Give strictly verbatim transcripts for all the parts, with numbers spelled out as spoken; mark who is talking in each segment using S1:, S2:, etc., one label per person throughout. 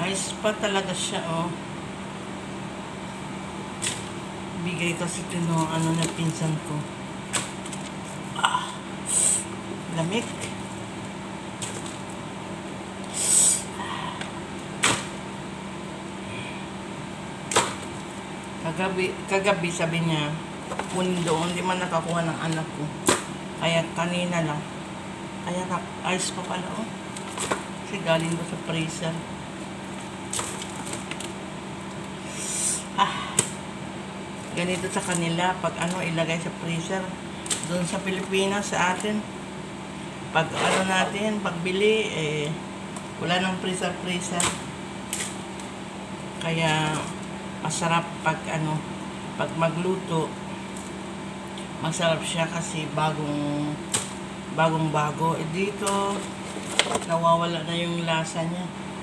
S1: Ice pa talaga siya, oh. Bigay kasi ito no, ano na pinsan ko. Ah, lamig. Kagabi, kagabi sabi niya, kunin doon, di man nakakuha ng anak ko. Kaya kanina lang. Kaya ice pa pala, oh. Kasi galing ko sa freezer. Ah, ganito sa kanila, pag ano, ilagay sa freezer. Doon sa Pilipinas, sa atin, pag ano natin, pagbili, eh, wala nang freezer-freezer. Kaya, masarap pag ano, pag magluto, masarap siya kasi bagong, bagong bago. Eh, dito, nawawala na yung lasa niya.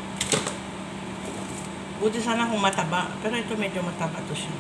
S1: Buti sana kung mataba, pero ito medyo mataba to siya.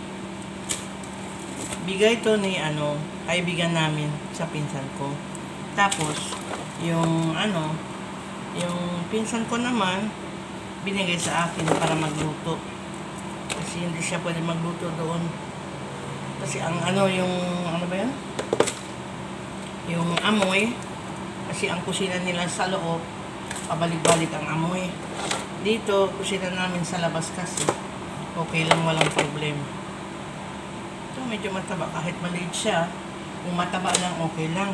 S1: Bigay to ni ano, kaibigan namin sa pinsan ko. Tapos, yung ano, yung pinsan ko naman, binigay sa akin para magluto. Kasi hindi siya pwede magluto doon. Kasi ang ano, yung, ano ba yan? Yung amoy, kasi ang kusina nila sa loob, pabalik-balik ang amoy. Dito, kusina namin sa labas kasi. Okay lang, walang problema. Ito, medyo mataba. Kahit maliit siya, kung mataba lang, okay lang.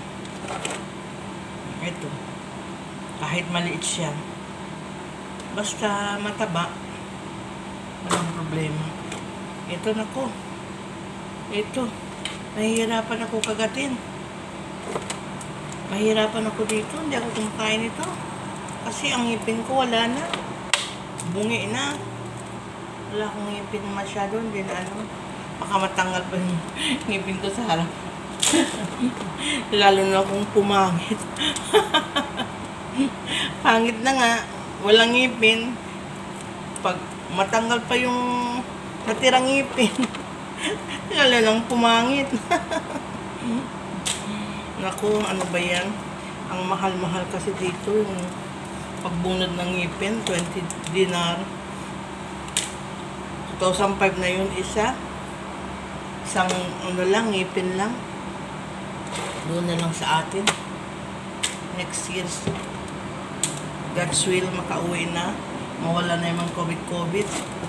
S1: Ito. Kahit maliit siya. Basta mataba, walang problema. Ito na ko. Ito. Nahihirapan ako kagatin. Mahirapan ako dito. Hindi ako kumakain ito. Kasi ang ngipin ko wala na. Bungi na. Wala akong ngipin masyado. Hindi na ano. Baka matanggal pa yung ngipin ko sa harap. Lalo na akong pumangit. Pangit na nga. Walang ngipin. Pag matanggal pa yung natirang ngipin. Lalo lang pumangit. Naku, ano ba yan? Ang mahal-mahal kasi dito yung pagbunod ng ngipin, twenty dinar. two thousand five na yun isa. Isang ano lang, ngipin lang. Doon na lang sa atin. Next year, God's will, makauwi na. Mawala na yung COVID-COVID.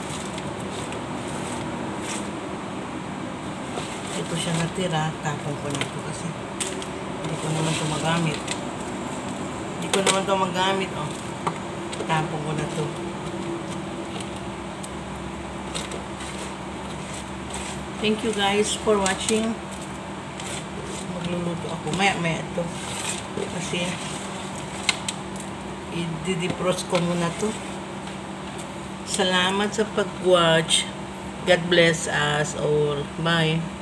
S1: Ito siya natira. Tapong ko na ito kasi hindi ko naman ito magamit. Hindi ko naman ito magamit, oh. Tapong ko na ito. Thank you guys for watching. Magluluto ako. Maya-maya ito. Kasi i-defrost ko muna ito. Salamat sa pag-watch. God bless us all. Bye.